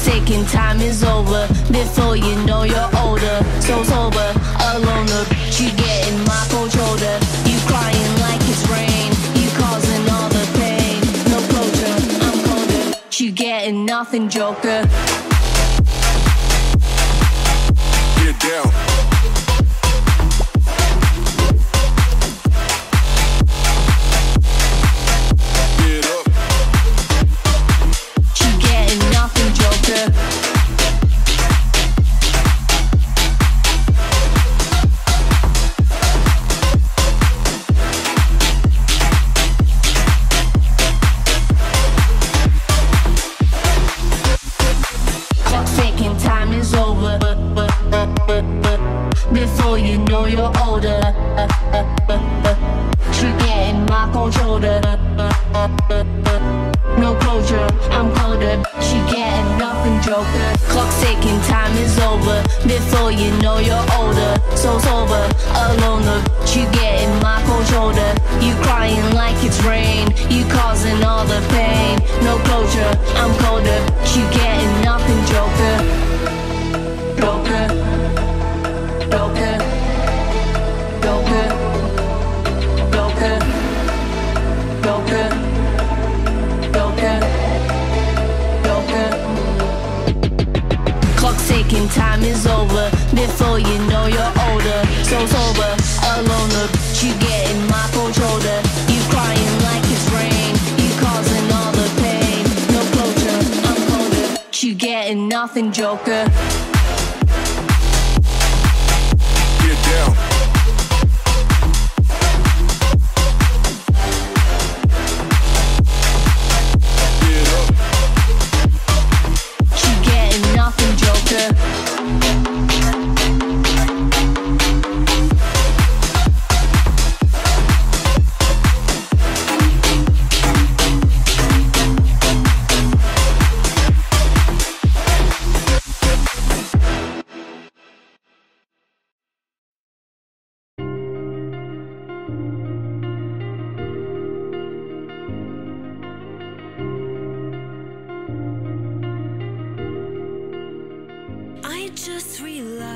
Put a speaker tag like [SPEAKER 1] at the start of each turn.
[SPEAKER 1] ticking, time is over. Before you know you're older. So sober, alone, look, you getting my cold shoulder. You crying like it's rain. You causing all the pain. No closure, I'm colder. You getting nothing, Joker.
[SPEAKER 2] Get down.
[SPEAKER 1] Before you know you're older. You're getting my cold shoulder. No closure, I'm colder. She getting nothing, Joker. Clock's ticking, time is over. Before you know you're older. So sober, alone, look, you getting my cold shoulder. You crying like it's rain. You causing all the pain. No closure, I'm colder. You getting nothing, Joker. Joker. Joker, Joker, Joker, Joker, Joker, Joker. Clock's ticking, time is over. Before you know you're older. So sober, alone, look, you getting my cold shoulder. You crying like it's rain. You causing all the pain. No closure, I'm colder. You getting nothing, Joker.
[SPEAKER 2] Down. Get up.
[SPEAKER 1] You getting nothing, Joker.
[SPEAKER 3] I just realized